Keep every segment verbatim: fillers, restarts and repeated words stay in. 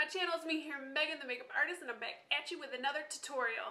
my channel. It's me here, Megan the Makeup Artist, and I'm back at you with another tutorial.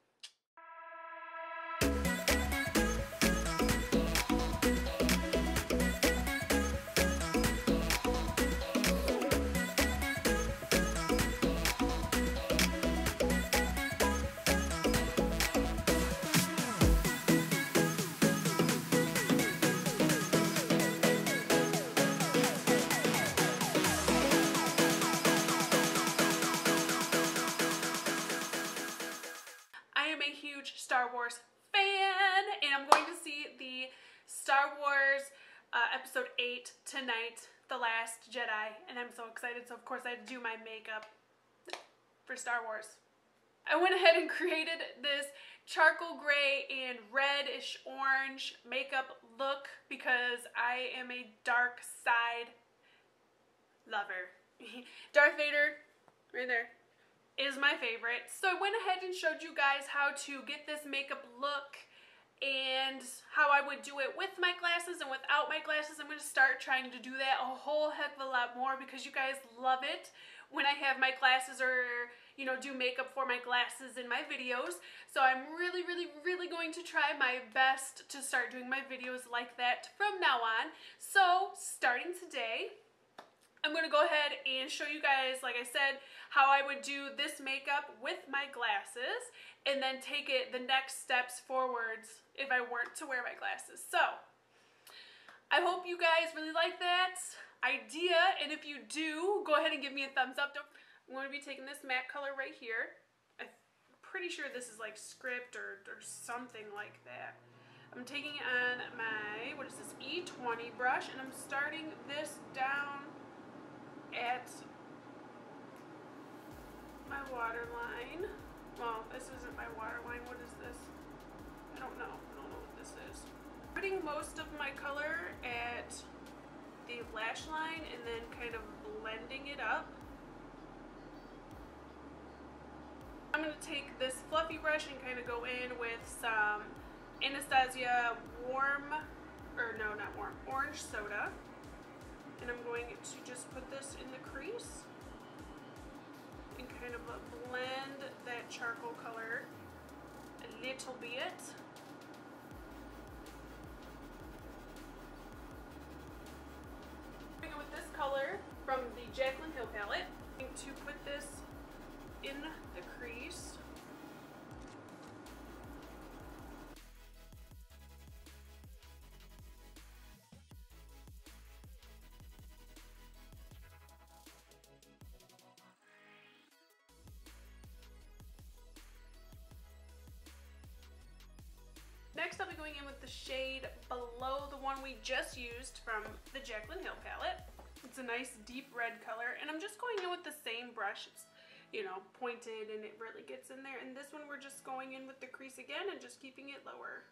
I am a huge Star Wars fan, and I'm going to see the Star Wars uh, episode eight tonight, The Last Jedi, and I'm so excited. So of course I had to do my makeup for Star Wars. I went ahead and created this charcoal gray and reddish orange makeup look because I am a dark side lover. Darth Vader, right there, is my favorite. So I went ahead and showed you guys how to get this makeup look and how I would do it with my glasses and without my glasses. I'm going to start trying to do that a whole heck of a lot more because you guys love it when I have my glasses or, you know, do makeup for my glasses in my videos. So I'm really, really, really going to try my best to start doing my videos like that from now on. So starting today, I'm going to go ahead and show you guys, like I said, how I would do this makeup with my glasses and then take it the next steps forwards if I weren't to wear my glasses. So I hope you guys really like that idea, and if you do, go ahead and give me a thumbs up. Don't, I'm going to be taking this matte color right here. I'm pretty sure this is like script or, or something like that. I'm taking it on my, what is this, E twenty brush, and I'm starting this down at my waterline. Well, this isn't my waterline. What is this? I don't know. I don't know what this is. Putting most of my color at the lash line and then kind of blending it up. I'm going to take this fluffy brush and kind of go in with some Anastasia warm, or no, not warm, orange soda. And I'm going to just put this in the crease and kind of blend that charcoal color a little bit. I'm going with this color from the Jaclyn Hill palette. I'm going to put this in the crease. Next I'll be going in with the shade below the one we just used from the Jaclyn Hill palette. It's a nice deep red color, and I'm just going in with the same brush. It's, you know, pointed and it really gets in there. And this one we're just going in with the crease again and just keeping it lower.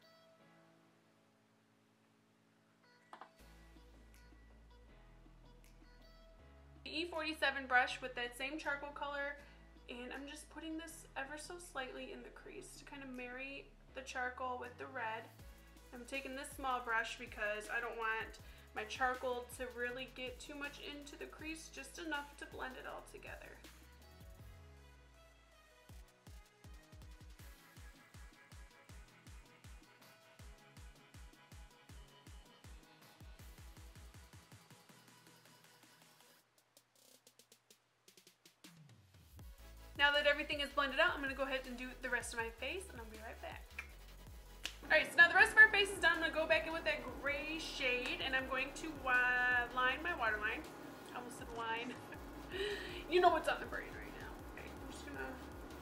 The E forty-seven brush with that same charcoal color, and I'm just putting this ever so slightly in the crease to kind of marry the charcoal with the red. I'm taking this small brush because I don't want my charcoal to really get too much into the crease, just enough to blend it all together. Now that everything is blended out, I'm going to go ahead and do the rest of my face, and I'll be right back. Alright, so now the rest of our face is done. I'm going to go back in with that gray shade, and I'm going to uh, line my waterline. I almost said line. You know what's on the brain right now. Okay, I'm just going to...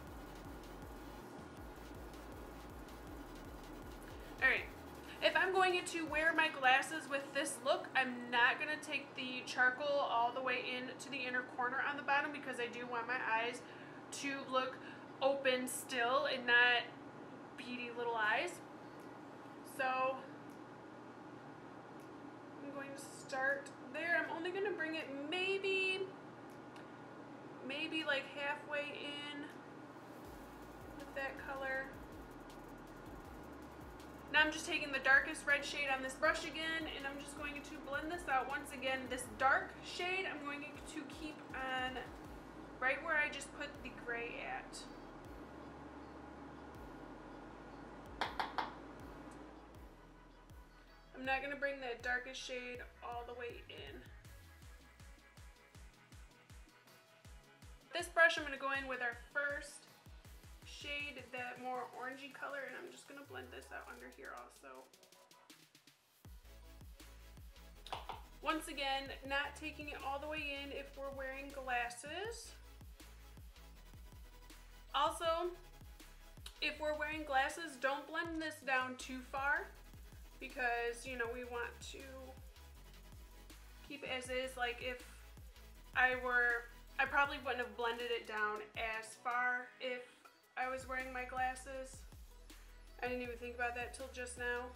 Alright, if I'm going to wear my glasses with this look, I'm not going to take the charcoal all the way into the inner corner on the bottom because I do want my eyes to look open still and not beady little eyes. So I'm going to start there. I'm only going to bring it maybe, maybe like halfway in with that color. Now I'm just taking the darkest red shade on this brush again, and I'm just going to blend this out. Once again, this dark shade I'm going to keep on right I just put the gray at? I'm not going to bring that darkest shade all the way in. This brush, I'm going to go in with our first shade, that more orangey color, and I'm just going to blend this out under here also. Once again, not taking it all the way in if we're wearing glasses. Also, if we're wearing glasses, don't blend this down too far because, you know, we want to keep it as is. Like if I were, I probably wouldn't have blended it down as far if I was wearing my glasses. I didn't even think about that till just now.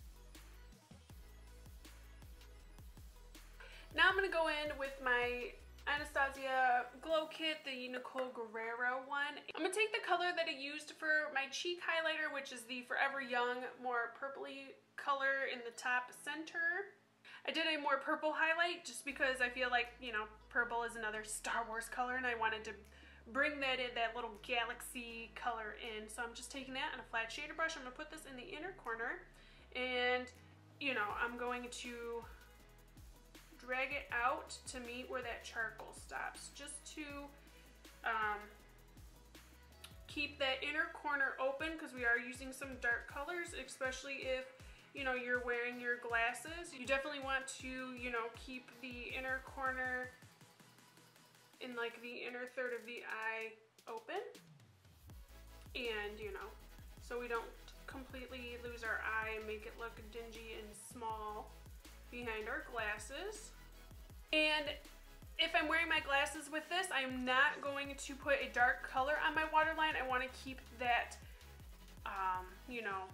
Now I'm going to go in with my Anastasia Glow Kit, the Nicole Guerrero one. I'm going to take the color that I used for my cheek highlighter, which is the Forever Young, more purpley color in the top center. I did a more purple highlight just because I feel like, you know, purple is another Star Wars color and I wanted to bring that in, that little galaxy color in. So I'm just taking that on a flat shader brush. I'm going to put this in the inner corner and, you know, I'm going to drag it out to meet where that charcoal stops, just to um, keep that inner corner open because we are using some dark colors, especially if, you know, you're wearing your glasses. You definitely want to, you know, keep the inner corner in like the inner third of the eye open, and, you know, so we don't completely lose our eye and make it look dingy and small behind our glasses. And if I'm wearing my glasses with this, I'm not going to put a dark color on my waterline. I want to keep that, um, you know,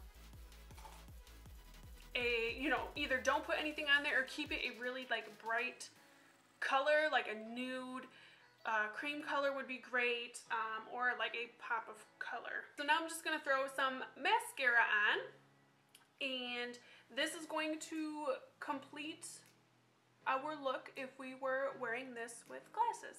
a, you know, either don't put anything on there or keep it a really like bright color, like a nude, uh, cream color would be great, um, or like a pop of color. So now I'm just going to throw some mascara on, and this is going to complete our look if we were wearing this with glasses.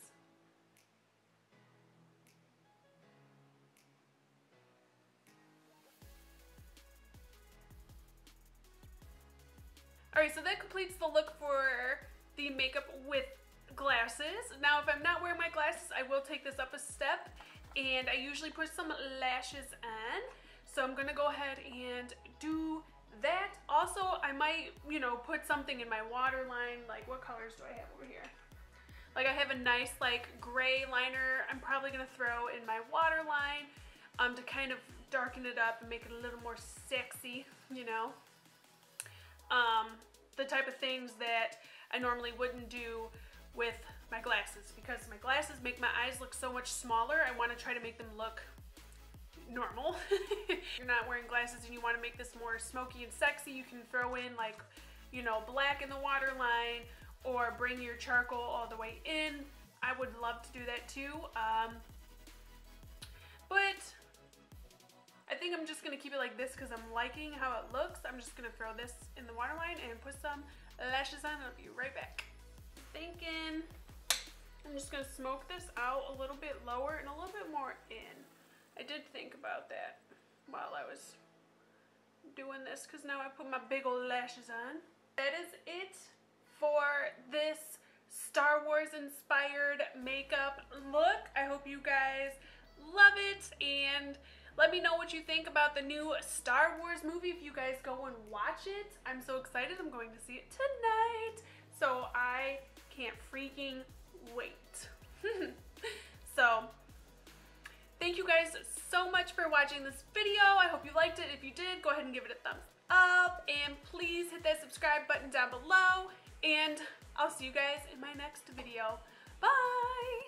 Alright, so that completes the look for the makeup with glasses. Now if I'm not wearing my glasses, I will take this up a step, and I usually put some lashes on. So I'm gonna go ahead and do that. Also, I might, you know, put something in my waterline. Like, what colors do I have over here? Like, I have a nice, like, gray liner I'm probably going to throw in my waterline um, to kind of darken it up and make it a little more sexy, you know? Um, the type of things that I normally wouldn't do with my glasses, because my glasses make my eyes look so much smaller. I want to try to make them look normal. You're not wearing glasses and you want to make this more smoky and sexy, you can throw in like, you know, black in the waterline or bring your charcoal all the way in. I would love to do that too. Um, but I think I'm just going to keep it like this because I'm liking how it looks. I'm just going to throw this in the waterline and put some lashes on, and I'll be right back. Thinking I'm just going to smoke this out a little bit lower and a little bit more in. I did think about that while I was doing this because now I put my big old lashes on. That is it for this Star Wars inspired makeup look. I hope you guys love it, and let me know what you think about the new Star Wars movie if you guys go and watch it. I'm so excited. I'm going to see it tonight, so I can't freaking wait. So thank you guys so much for watching this video. I hope you liked it. If you did, go ahead and give it a thumbs up, and please hit that subscribe button down below, and I'll see you guys in my next video. Bye!